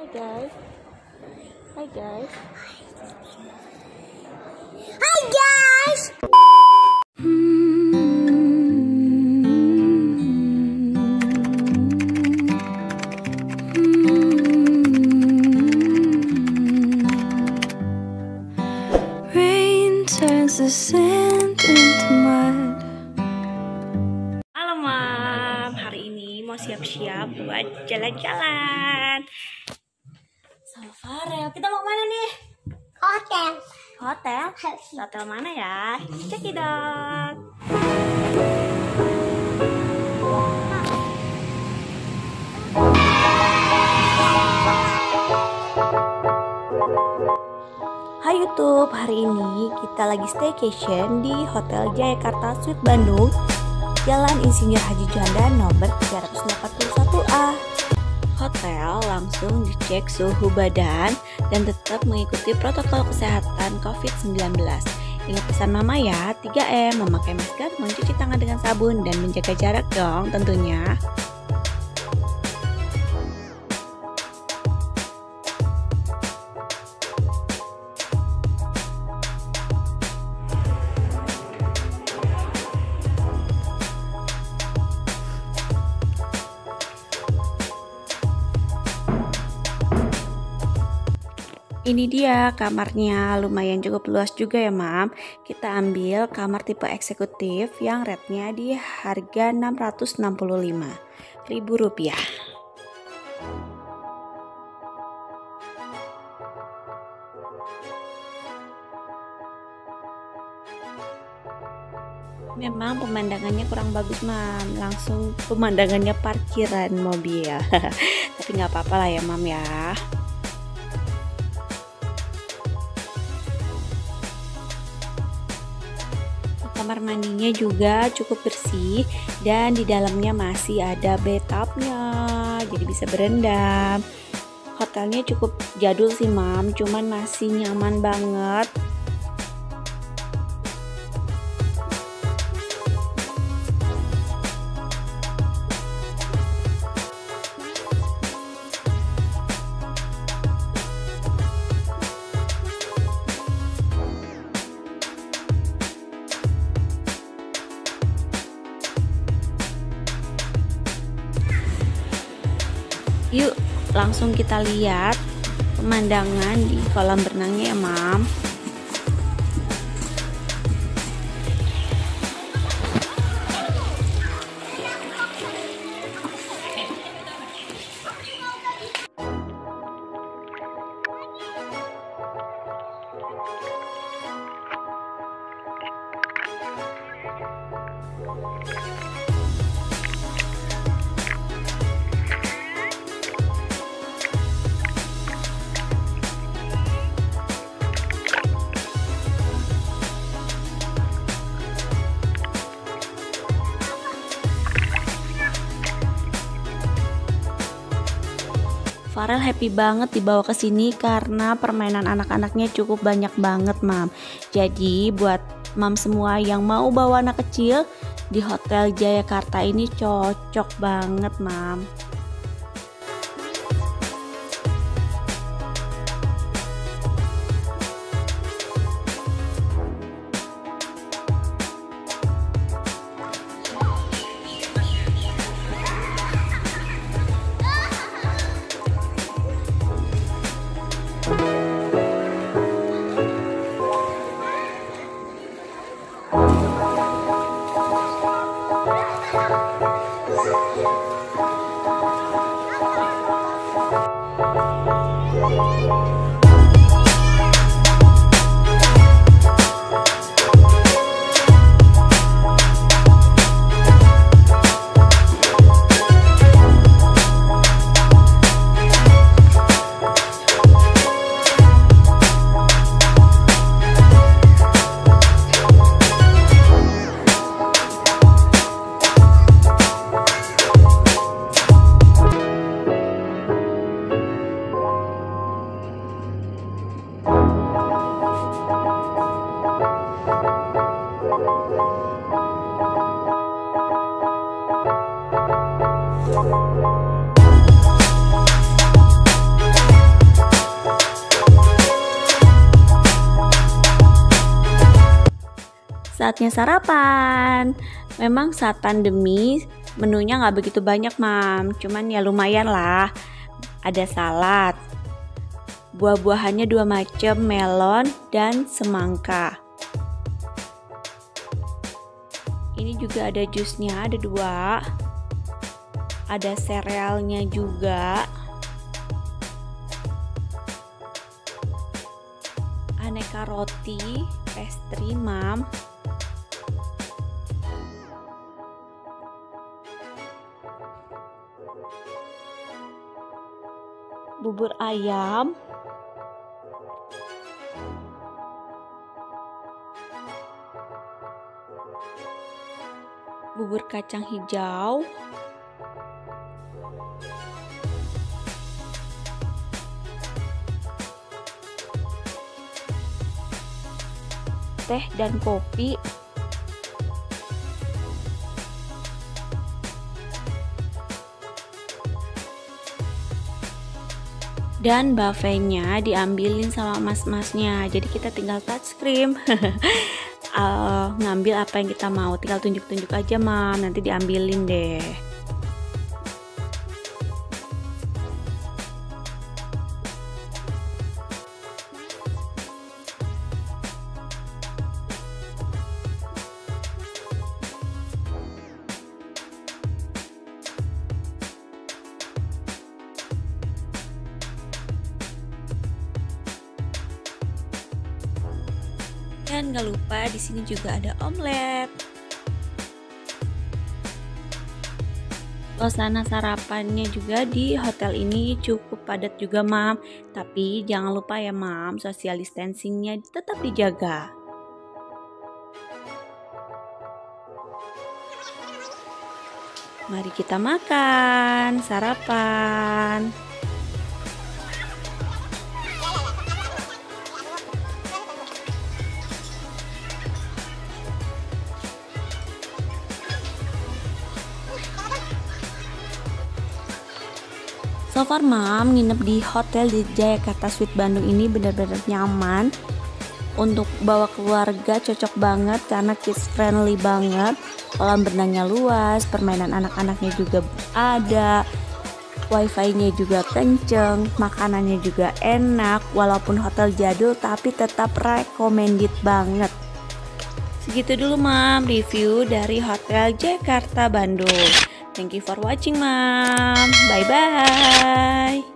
Hi guys. Hi guys. Hi guys. Rain turns the sand into mud. Halo Mam, hari ini mau siap-siap buat jalan-jalan. Sama Farel, kita mau kemana nih? Hotel. Hotel? Hotel mana ya? Cekidot. Hai YouTube, hari ini kita lagi staycation di Hotel Jayakarta Suite Bandung, Jalan Insinyur Haji Juanda nomor 381A. Hotel langsung dicek suhu badan dan tetap mengikuti protokol kesehatan COVID-19. Ingat pesan mama ya, 3M, memakai masker, mencuci tangan dengan sabun, dan menjaga jarak dong tentunya. Ini dia kamarnya, lumayan cukup luas juga ya Mam. Kita ambil kamar tipe eksekutif yang rate-nya di harga Rp665.000. Memang pemandangannya kurang bagus Mam, langsung pemandangannya parkiran mobil. Tapi nggak apa-apa lah ya Mam ya. Kamar mandinya juga cukup bersih dan di dalamnya masih ada bathtubnya, jadi bisa berendam. Hotelnya cukup jadul sih Mam, cuman masih nyaman banget. Yuk langsung kita lihat pemandangan di kolam berenangnya ya Mam. Farel happy banget dibawa ke sini karena permainan anak-anaknya cukup banyak banget Mam. Jadi buat Mam semua yang mau bawa anak kecil di Hotel Jayakarta ini cocok banget Mam. saatnya sarapan. Memang saat pandemi menunya nggak begitu banyak, Mam. Cuman ya lumayan lah. Ada salad. Buah-buahannya 2 macam, melon dan semangka. Ini juga ada jusnya, ada 2. Ada serealnya juga. Aneka roti, pastry, Mam. Bubur ayam. Bubur kacang hijau. Teh dan kopi. Dan buffetnya diambilin sama mas-masnya, jadi kita tinggal touchscreen. Ngambil apa yang kita mau, tinggal tunjuk-tunjuk aja, Mam, nanti diambilin deh. Dan gak lupa di sini juga ada omelet. Suasana sarapannya juga di hotel ini cukup padat juga, Mam. Tapi jangan lupa ya, Mam, social distancingnya tetap dijaga. Mari kita makan, sarapan. So far, Mam, nginep di hotel di Jayakarta Suite Bandung ini benar-benar nyaman. Untuk bawa keluarga cocok banget karena kids friendly banget. Kolam berenangnya luas, permainan anak-anaknya juga ada. Wifi-nya juga kenceng, makanannya juga enak. Walaupun hotel jadul tapi tetap recommended banget. Segitu dulu, Mam, review dari Hotel Jayakarta Bandung. Thank you for watching, Mam. Bye-bye.